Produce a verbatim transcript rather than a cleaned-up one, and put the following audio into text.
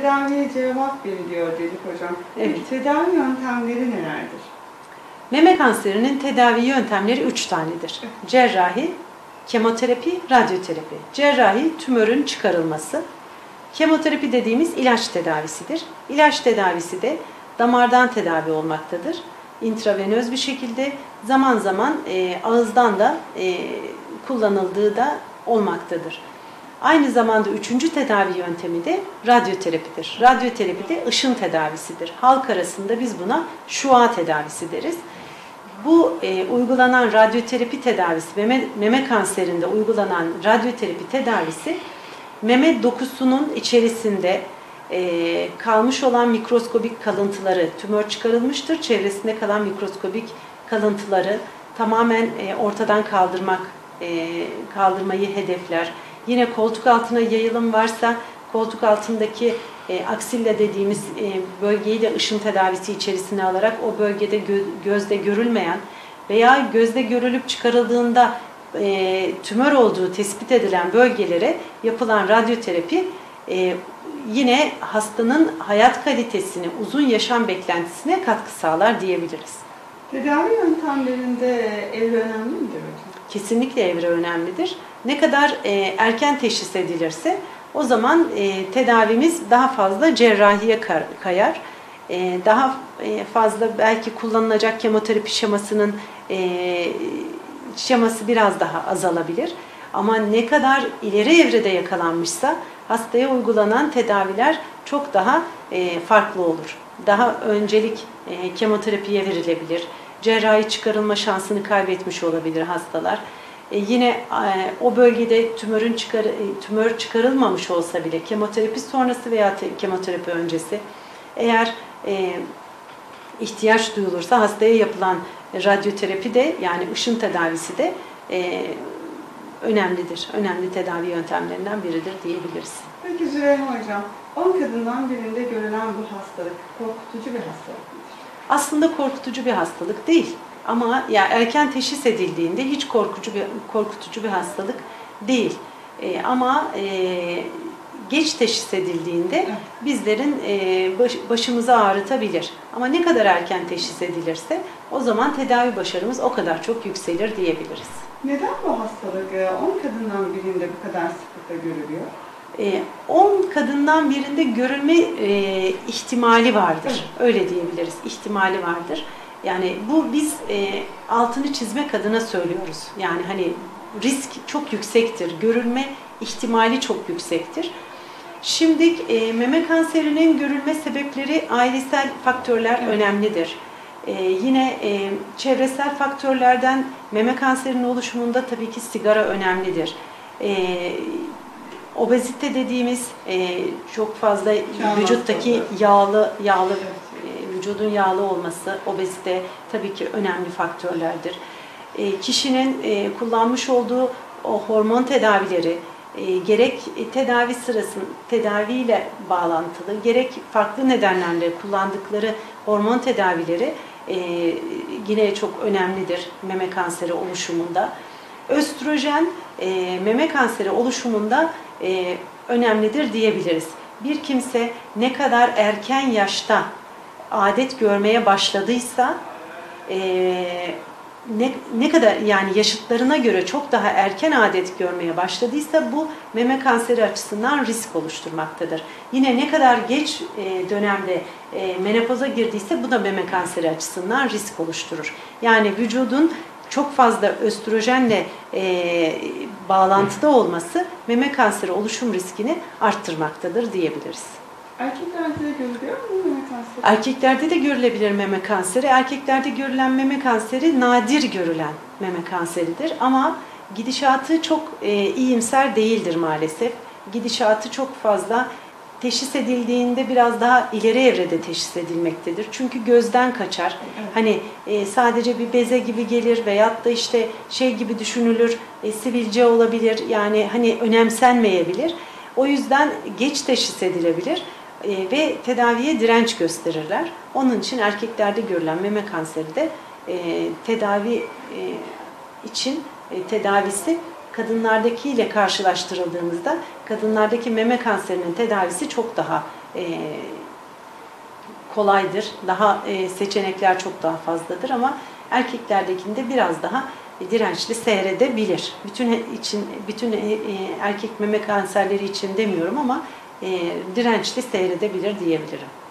tedaviye cevap veriliyor dedik hocam. Evet. Tedavi yöntemleri nelerdir? Meme kanserinin tedavi yöntemleri üç tanedir. Cerrahi, kemoterapi, radyoterapi. Cerrahi, tümörün çıkarılması. Kemoterapi dediğimiz ilaç tedavisidir. İlaç tedavisi de damardan tedavi olmaktadır. İntravenöz bir şekilde, zaman zaman e, ağızdan da e, kullanıldığı da olmaktadır. Aynı zamanda üçüncü tedavi yöntemi de radyoterapidir. Radyoterapi de ışın tedavisidir. Halk arasında biz buna şua tedavisi deriz. Bu e, uygulanan radyoterapi tedavisi, meme, meme kanserinde uygulanan radyoterapi tedavisi, meme dokusunun içerisinde e, kalmış olan mikroskobik kalıntıları, tümör çıkarılmıştır, çevresinde kalan mikroskobik kalıntıları tamamen e, ortadan kaldırmak, e, kaldırmayı hedefler. Yine koltuk altına yayılım varsa, koltuk altındaki e, aksilla dediğimiz e, bölgeyi de ışın tedavisi içerisine alarak o bölgede gö gözde görülmeyen veya gözde görülüp çıkarıldığında e, tümör olduğu tespit edilen bölgelere yapılan radyoterapi e, yine hastanın hayat kalitesini, uzun yaşam beklentisine katkı sağlar diyebiliriz. Tedavi yöntemlerinde evre önemli midir hocam? Kesinlikle evre önemlidir. Ne kadar e, erken teşhis edilirse o zaman e, tedavimiz daha fazla cerrahiye kayar. E, daha e, fazla belki kullanılacak kemoterapi şemasının e, şeması biraz daha azalabilir. Ama ne kadar ileri evrede yakalanmışsa hastaya uygulanan tedaviler çok daha e, farklı olur. Daha öncelik e, kemoterapiye verilebilir. Cerrahi çıkarılma şansını kaybetmiş olabilir hastalar. E, yine e, o bölgede tümörün çıkar, e, tümör çıkarılmamış olsa bile kemoterapi sonrası veya kemoterapi öncesi eğer e, ihtiyaç duyulursa hastaya yapılan radyoterapi de, yani ışın tedavisi de e, önemlidir. Önemli tedavi yöntemlerinden biridir diyebiliriz. Peki Züleyha hocam, on kadından birinde görülen bu hastalık korkutucu bir hastalık mıdır? Aslında korkutucu bir hastalık değil. Ama ya erken teşhis edildiğinde hiç korkutucu bir korkutucu bir hastalık değil. E, ama e, geç teşhis edildiğinde bizlerin e, baş, başımızı ağrıtabilir. Ama ne kadar erken teşhis edilirse o zaman tedavi başarımız o kadar çok yükselir diyebiliriz. Neden bu hastalık on kadından birinde bu kadar sıklıkla görülüyor? on kadından birinde görülme e, ihtimali vardır. Evet. Öyle diyebiliriz. İhtimali vardır. Yani bu biz e, altını çizmek adına söylüyoruz. Yani hani risk çok yüksektir. Görülme ihtimali çok yüksektir. Şimdi e, meme kanserinin görülme sebepleri ailesel faktörler evet. önemlidir. E, yine e, çevresel faktörlerden meme kanserinin oluşumunda tabii ki sigara önemlidir. E, obezite dediğimiz e, çok fazla Çağ vücuttaki hastalığı. yağlı yağlı evet. e, vücudun yağlı olması, obezite tabii ki önemli faktörlerdir. E, kişinin e, kullanmış olduğu o hormon tedavileri e, gerek tedavi sırasında tedaviyle bağlantılı, gerek farklı nedenlerle kullandıkları hormon tedavileri e, yine çok önemlidir meme kanseri oluşumunda. Östrojen e, meme kanseri oluşumunda e, önemlidir diyebiliriz. Bir kimse ne kadar erken yaşta adet görmeye başladıysa e, ne, ne kadar yani yaşıtlarına göre çok daha erken adet görmeye başladıysa bu meme kanseri açısından risk oluşturmaktadır. Yine ne kadar geç e, dönemde e, menopoza girdiyse bu da meme kanseri açısından risk oluşturur. Yani vücudun çok fazla östrojenle e, bağlantıda olması meme kanseri oluşum riskini arttırmaktadır diyebiliriz. Erkeklerde de görülüyor mu meme kanseri? Erkeklerde de görülebilir meme kanseri. Erkeklerde görülen meme kanseri nadir görülen meme kanseridir. Ama gidişatı çok e, iyimser değildir maalesef. Gidişatı çok fazla teşhis edildiğinde biraz daha ileri evrede teşhis edilmektedir. Çünkü gözden kaçar. Evet. Hani e, sadece bir beze gibi gelir veyahut da işte şey gibi düşünülür, e, sivilce olabilir. Yani hani önemsenmeyebilir. O yüzden geç teşhis edilebilir e, ve tedaviye direnç gösterirler. Onun için erkeklerde görülen meme kanseri de e, tedavi e, için e, tedavisi kadınlardakiyle karşılaştırıldığımızda kadınlardaki meme kanserinin tedavisi çok daha e, kolaydır. Daha e, seçenekler çok daha fazladır ama erkeklerdekinde biraz daha dirençli seyredebilir. Bütün için bütün e, erkek meme kanserleri için demiyorum ama e, dirençli seyredebilir diyebilirim.